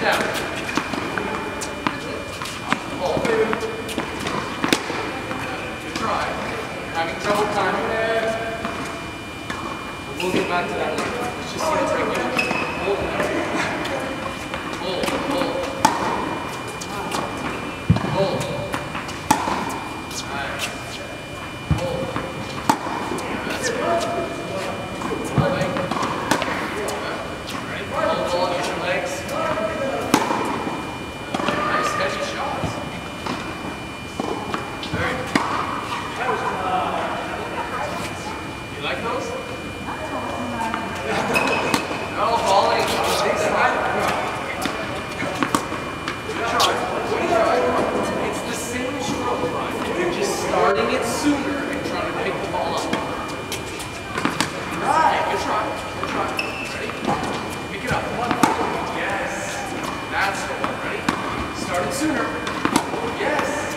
down. Hold. Good try. Having trouble timing there. We'll get back to that later. Let's just see the technique. Hold now. Hold. Hold. Alright. Hold. That's good. Holding. Ready? Hold, use your legs. Nice heavy shots. Very good. You like those? No, volley. Good try. It's the same stroke line. You're just starting it sooner and trying to pick the ball up. Right. Good try. Ready? Pick it up. Yes. That's the one. Ready? Start it sooner. Yes.